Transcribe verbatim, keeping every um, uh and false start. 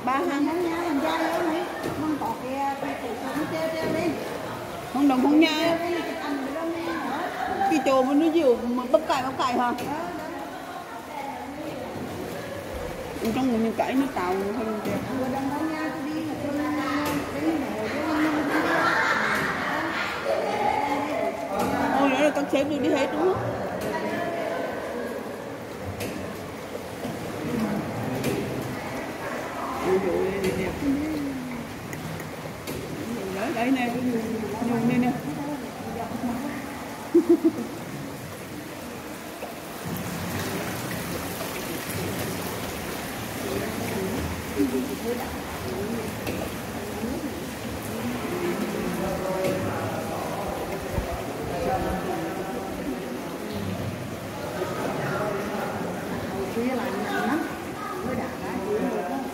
ba hàng Không nha, làm dai đó mấy. Không có cái cái cái nó treo treo lên. không đồng không nha. Treo lên cái ăn cái đó nè. Cái chỗ mà nó dịu mà bắp cải bắp cải hả? Trong những cái nó tạo thành đẹp. Vừa đang nói nha, tôi đi là tôi đi này Ôi nữa là các sếp đều đi hết đúng không? Đấy, đấy nè, nhung đây nè. kia là nặng lắm. Mới đã đã chịu được đó.